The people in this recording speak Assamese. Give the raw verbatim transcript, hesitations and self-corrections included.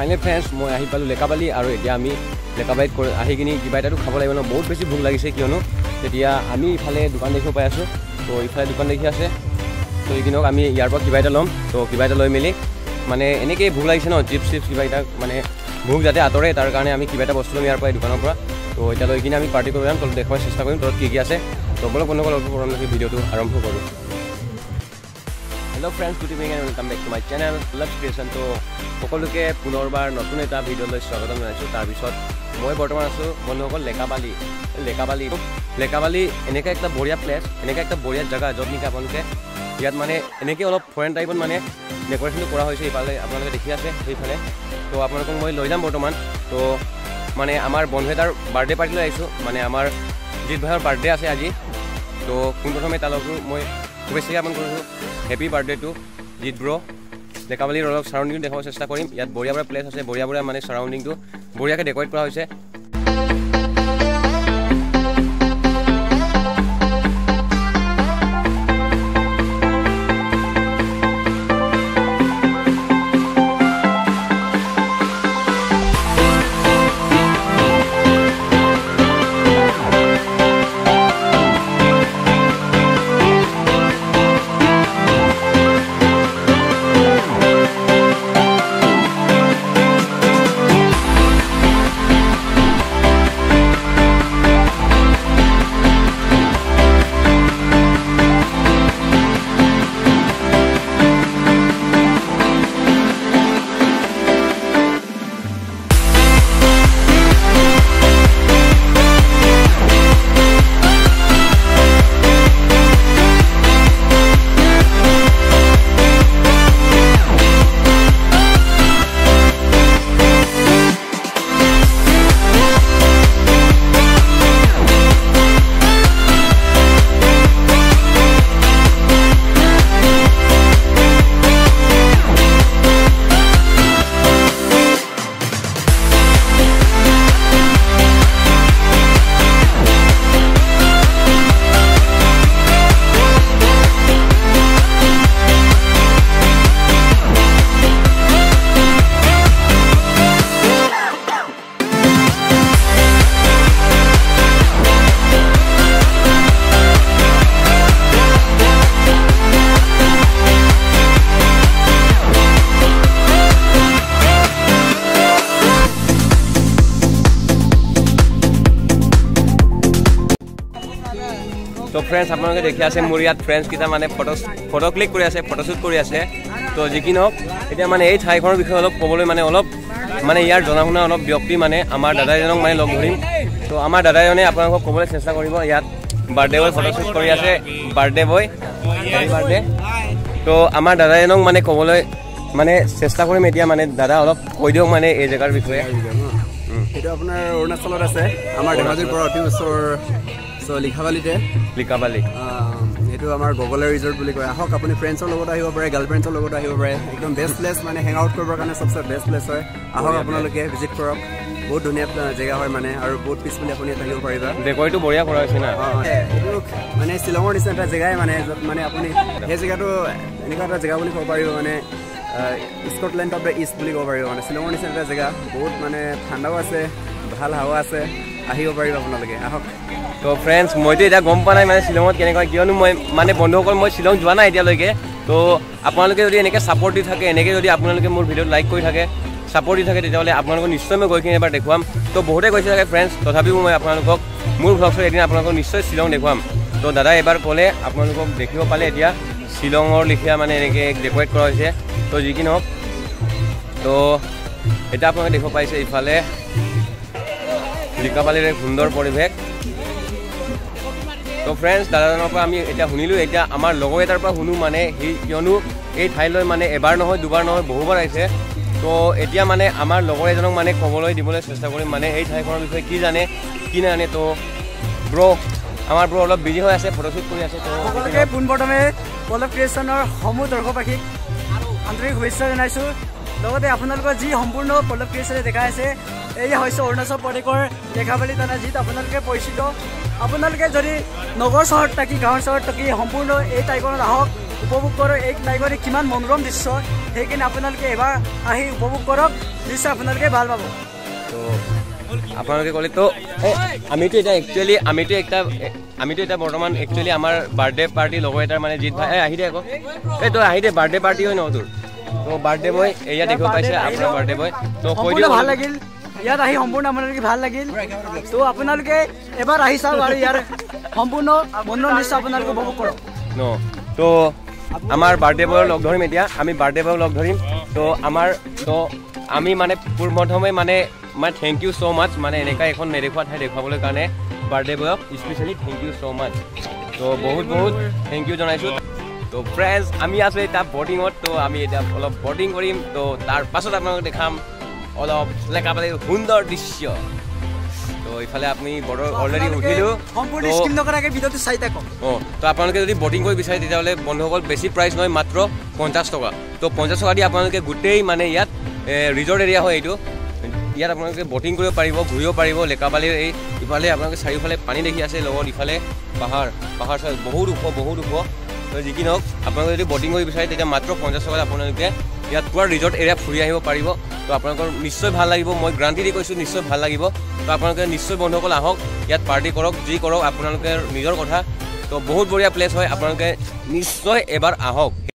ফাইনেল ফ্ৰেণ্ডছ মই আহি পালোঁ লেকাবালি আৰু এতিয়া আমি লেকাবালিত আহি কিনি কিবা এটাতো খাব লাগিব ন বহুত বেছি ভোক লাগিছে কিয়নো তেতিয়া আমি ইফালে দোকান দেখিব পাই আছোঁ তো ইফালে দোকান দেখি আছে তো এইখিনক আমি ইয়াৰ পৰা কিবা এটা ল'ম তো কিবা এটা লৈ মেলি মানে এনেকৈ ভোক লাগিছে ন চিপছ চিপছ কিবা এটা মানে ভোক যাতে আঁতৰে তাৰ কাৰণে আমি কিবা এটা বস্তু ল'ম ইয়াৰ পৰা এই দোকানৰ পৰা তো এতিয়া লৈ কিনে আমি পাৰ্টি কৰি যাম তলত দেখুৱাই চেষ্টা কৰিম তলত কি কি আছে তো বলক বন্ধুসকল অলপ পৰৱৰ্তী ভিডিঅ'টো আৰম্ভ কৰোঁ hello' friends good evening and welcome back to my channel Pallav creation তো সকলোকে পুনৰবাৰ নতুন এটা ভিডিঅ'লৈ স্বাগতম জনাইছোঁ তাৰপিছত মই বৰ্তমান আছোঁ বন্ধুসকল লেকাবালি লেকাবালি লেকাবালি এনেকৈ একটা বঢ়িয়া প্লেচ এনেকৈ একটা বঢ়িয়া জেগা য'ত নেকি আপোনালোকে ইয়াত মানে এনেকৈ অলপ ফৰেন টাইপত মানে ডেক'ৰেশ্যনটো কৰা হৈছে ইফালে আপোনালোকে দেখি আছে সেইফালে তো আপোনালোকক মই লৈ যাম বৰ্তমান তো মানে আমাৰ বন্ধু এটাৰ বাৰ্থডে পাৰ্টিলৈ আহিছোঁ মানে আমাৰ জিত ভাইৰ বাৰ্থডে আছে আজি তো পোনপ্ৰথমে তালৈকো মই শুভেচ্ছা জ্ঞাপন কৰিছোঁ হেপী বাৰ্থডে টু জিত ব্ৰ লেকাবালিৰ অলপ চাৰাউণ্ডিংটো দেখাব চেষ্টা কৰিম ইয়াত বঢ়িয়া বঢ়িয়া প্লেচ আছে বঢ়িয়া বঢ়িয়া মানে চাৰাউণ্ডিংটো বঢ়িয়াকৈ ডেক'ৰেট কৰা হৈছে তো ফ্ৰেণ্ডছ আপোনালোকে দেখি আছে মোৰ ইয়াত ফ্ৰেণ্ডছকেইটা মানে ফটো ফটো ক্লিক কৰি আছে ফটোশ্বুট কৰি আছে তো যি কি নহওক এতিয়া মানে এই ঠাইখনৰ বিষয়ে অলপ ক'বলৈ মানে অলপ মানে ইয়াৰ জনা শুনা অলপ ব্যক্তি মানে আমাৰ দাদাজনক মানে লগ ধৰিম তো আমাৰ দাদাজনে আপোনালোকক ক'বলৈ চেষ্টা কৰিব ইয়াত বাৰ্থডে বয় ফটোশ্বুট কৰি আছে বাৰ্থডে বয় হেপী বাৰ্থডে তো আমাৰ দাদাজনক মানে ক'বলৈ মানে চেষ্টা কৰিম এতিয়া মানে দাদা অলপ কৈ দিয়ক মানে এই জেগাৰ বিষয়ে এইটো আপোনাৰ অৰুণাচলত আছে আমাৰ ধেমাজিৰ পৰা অতি ওচৰ So লিকাবালিতে লিকাবালি এইটো আমাৰ গগলে ৰিজৰ্ট বুলি কয় আহক আপুনি ফ্ৰেণ্ডছৰ লগত আহিব পাৰে গাৰ্লফ্ৰেণ্ডছৰ লগত আহিব পাৰে একদম বেষ্ট প্লেচ মানে হেং আউট কৰিবৰ কাৰণে সবচে বেষ্ট প্লেচ হয় আহক আপোনালোকে ভিজিট কৰক বহুত ধুনীয়া জেগা হয় মানে আৰু বহুত পিছফালে আপুনি থাকিব পাৰিবা ডেক'ৰেটটো বঢ়িয়া কৰা হৈছে না এইটো মানে শ্বিলঙৰ নিচিনা এটা জেগাই মানে য'ত মানে আপুনি সেই জেগাটো এনেকুৱা এটা জেগা বুলি ক'ব পাৰিব মানে স্কটলেণ্ড অফ দ্য ইষ্ট বুলি ক'ব পাৰিব মানে শ্বিলঙৰ নিচিনা এটা জেগা বহুত মানে ঠাণ্ডাও আছে ভাল হাৱা আছে আহিব পাৰিব আপোনালোকে আহক তো ফ্ৰেণ্ডছ মইতো এতিয়া গম পোৱা নাই মানে শ্বিলঙত কেনেকুৱা কিয়নো মই মানে বন্ধুসকল মই শ্বিলং যোৱা নাই এতিয়ালৈকে তো আপোনালোকে যদি এনেকৈ ছাপৰ্ট দি থাকে এনেকৈ যদি আপোনালোকে মোৰ ভিডিঅ'ত লাইক কৰি থাকে ছাপৰ্ট দি থাকে তেতিয়াহ'লে আপোনালোকক নিশ্চয় মই গৈ কিনে এবাৰ দেখুৱাম তো বহুতে কৈছে থাকে ফ্ৰেণ্ডছ তথাপিও মই আপোনালোকক মোৰ ভ্লগছত এদিন আপোনালোকক নিশ্চয় শ্বিলং দেখুৱাম তো দাদা এবাৰ ক'লে আপোনালোকক দেখিব পালে এতিয়া শ্বিলঙৰ লিখীয়া মানে এনেকৈ ডেক'ৰেট কৰা হৈছে তো যি কি নহওক তো এতিয়া আপোনালোকে দেখিব পাইছে ইফালে লিকাবালিৰ এক সুন্দৰ পৰিৱেশ তো ফ্ৰেণ্ডছ দাদাজনৰ পৰা আমি এতিয়া শুনিলোঁ এতিয়া আমাৰ লগৰ এটাৰ পৰা শুনো মানে সি কিয়নো এই ঠাইলৈ মানে এবাৰ নহয় দুবাৰ নহয় বহুবাৰ আহিছে তো এতিয়া মানে আমাৰ লগৰ এজনক মানে ক'বলৈ দিবলৈ চেষ্টা কৰিম মানে এই ঠাইখনৰ বিষয়ে কি জানে কি নাজানে তো ব্ৰ আমাৰ ব্ৰ অলপ বিজি হৈ আছে ফটোশ্বুট কৰি আছে তো সকলোকে পোনপ্ৰথমে পল্লৱ ক্ৰিয়েশ্যনৰ সমূহ দৰ্শকবাসীক আন্তৰিক শুভেচ্ছা জনাইছোঁ লগতে আপোনালোকৰ যি সম্পূৰ্ণ পল্লৱ ক্ৰিয়েশ্যনে দেখাই আছে এয়া হৈছে অৰুণাচল প্ৰদেশৰ লেকাবালি থানা যিটো আপোনালোকে পৰিচিত আপোনালোকে যদি নগৰ চহৰত থাকি গাঁৱৰ চহৰত থাকি সম্পূৰ্ণ এই ঠাইখনত আহক উপভোগ কৰক এই ঠাইখনে কিমান মনোৰম দৃশ্য সেইখিনি আপোনালোকে এবাৰ আহি উপভোগ কৰক নিশ্চয় আপোনালোকে ভাল পাব তো আপোনালোকে ক'লে তো আমিতো এতিয়া একচুৱেলি আমিতো একটা আমিতো এতিয়া বৰ্তমান একচুৱেলি আমাৰ বাৰ্থডে পাৰ্টি লগৰ এটাৰ মানে জিত ভাই আহি দে আকৌ এই তই আহি দে বাৰ্থডে পাৰ্টি হয় ন তোৰ তো বাৰ্থডে বয় এয়া দেখিব পাইছে আপোনাৰ বাৰ্থডে বয় তো কৈ দিওঁ ভাল লাগিল ইয়াত আহি সম্পূৰ্ণ আপোনালোকে ভাল লাগিল তো আপোনালোকে এবাৰ আহি চাওক আৰু ইয়াৰ সম্পূৰ্ণ মনোৰম দৃশ্য আপোনালোকে উপভোগ কৰক ন তো আমাৰ বাৰ্থডে বয়ৰ লগ ধৰিম এতিয়া আমি বাৰ্থডে বয়ক লগ ধৰিম তো আমাৰ তো আমি মানে প্ৰথমে মানে মানে থেংক ইউ ছ' মাছ মানে এনেকুৱা এখন নেদেখুৱা ঠাই দেখুৱাবলৈ কাৰণে বাৰ্থডে বয়ক especially thank you so' much তো বহুত বহুত থেংক ইউ জনাইছোঁ তো ফ্ৰেণ্ডছ আমি আছোঁ এতিয়া বৰ্ডিঙত তো আমি এতিয়া অলপ বৰ্ডিং কৰিম তো তাৰ পাছত আপোনালোকক দেখাম অলপ লেকাবালিৰ সুন্দৰ দৃশ্য তো ইফালে আপুনি বৰ্ডৰ অলৰেডি উঠিলোঁ অঁ তো আপোনালোকে যদি বটিং কৰিব বিচাৰে তেতিয়াহ'লে বন্ধুসকল বেছি প্ৰাইচ নহয় মাত্ৰ পঞ্চাছ টকা তো পঞ্চাছ টকা দি আপোনালোকে গোটেই মানে ইয়াত ৰিজৰ্ট এৰিয়া হয় এইটো ইয়াত আপোনালোকে বটিং কৰিব পাৰিব ঘূৰিব পাৰিব লেকাবালিৰ এই ইফালে আপোনালোকে চাৰিওফালে পানী দেখি আছে লগত ইফালে পাহাৰ পাহাৰ চাই বহুত ওখ বহুত ওখ তো যি কি নহওক আপোনালোকে যদি বটিং কৰিব বিচাৰে তেতিয়া মাত্ৰ পঞ্চাছ টকাত আপোনালোকে ইয়াত পুৰা ৰিজৰ্ট এৰিয়া ফুৰি আহিব পাৰিব তো আপোনালোকৰ নিশ্চয় ভাল লাগিব মই গ্ৰান্টি দি কৈছোঁ নিশ্চয় ভাল লাগিব তো আপোনালোকে নিশ্চয় বন্ধুসকল আহক ইয়াত পাৰ্টি কৰক যি কৰক আপোনালোকে নিজৰ কথা তো বহুত বঢ়িয়া প্লেচ হয় আপোনালোকে নিশ্চয় এবাৰ আহক।